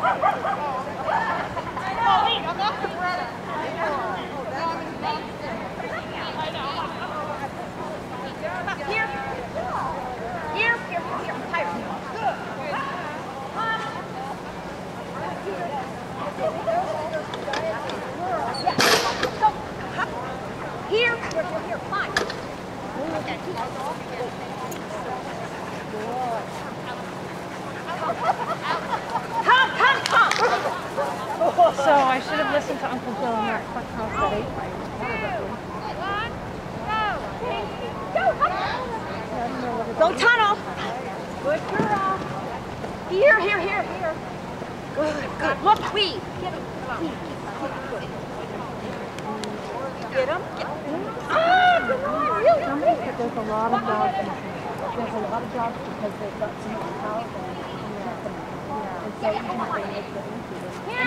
So I should have listened to Uncle Bill and that quick house at 8. Don't tunnel. Good girl. Here. Good. Look, Tweed. Get him. Get him. Ah, good one. Really? There's a lot of dogs. There's a lot of dogs because they've got so much power. And so you can bring it to